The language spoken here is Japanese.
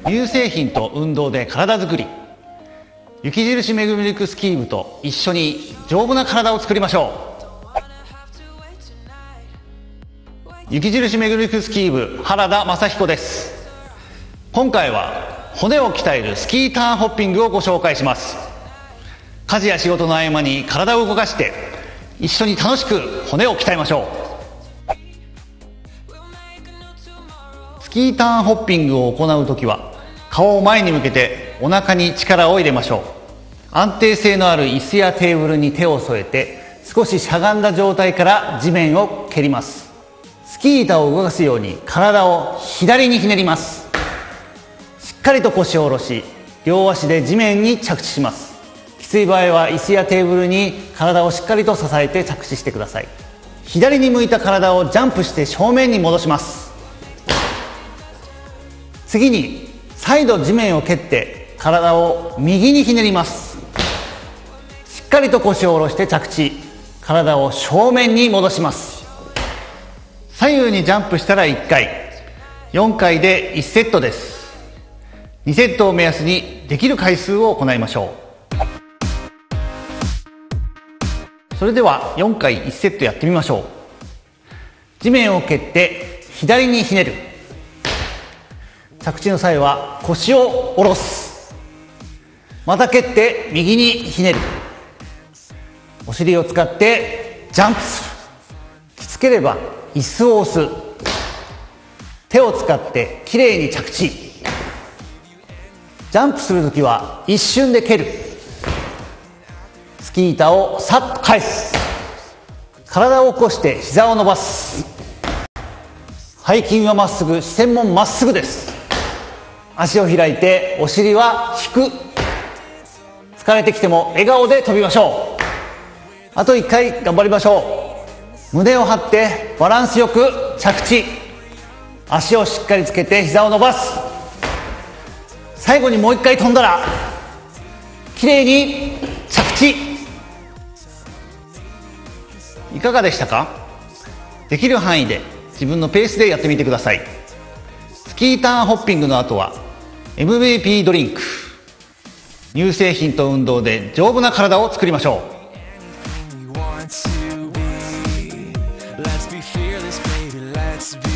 乳製品と運動で体づくり。雪印メグミルクスキー部と一緒に丈夫な体を作りましょう。雪印メグミルクスキー部原田雅彦です。今回は骨を鍛えるスキーターンホッピングをご紹介します。家事や仕事の合間に体を動かして一緒に楽しく骨を鍛えましょう。スキーターンホッピングを行うときは顔を前に向けてお腹に力を入れましょう。安定性のある椅子やテーブルに手を添えて少ししゃがんだ状態から地面を蹴ります。スキー板を動かすように体を左にひねります。しっかりと腰を下ろし両足で地面に着地します。きつい場合は椅子やテーブルに体をしっかりと支えて着地してください。左に向いた体をジャンプして正面に戻します。次に再度地面を蹴って体を右にひねります。しっかりと腰を下ろして着地、体を正面に戻します。左右にジャンプしたら1回、4回で1セットです。2セットを目安にできる回数を行いましょう。それでは4回1セットやってみましょう。地面を蹴って左にひねる。着地の際は腰を下ろす。また蹴って右にひねる。お尻を使ってジャンプする。きつければ椅子を押す。手を使ってきれいに着地。ジャンプするときは一瞬で蹴る。スキー板をさっと返す。体を起こして膝を伸ばす。背筋はまっすぐ、視線もまっすぐです。足を開いてお尻は引く。疲れてきても笑顔で飛びましょう。あと1回頑張りましょう。胸を張ってバランスよく着地。足をしっかりつけて膝を伸ばす。最後にもう1回飛んだらきれいに着地。いかがでしたか？できる範囲で自分のペースでやってみてください。スキーターンホッピングの後はMVP ドリンク。乳製品と運動で丈夫な体を作りましょう。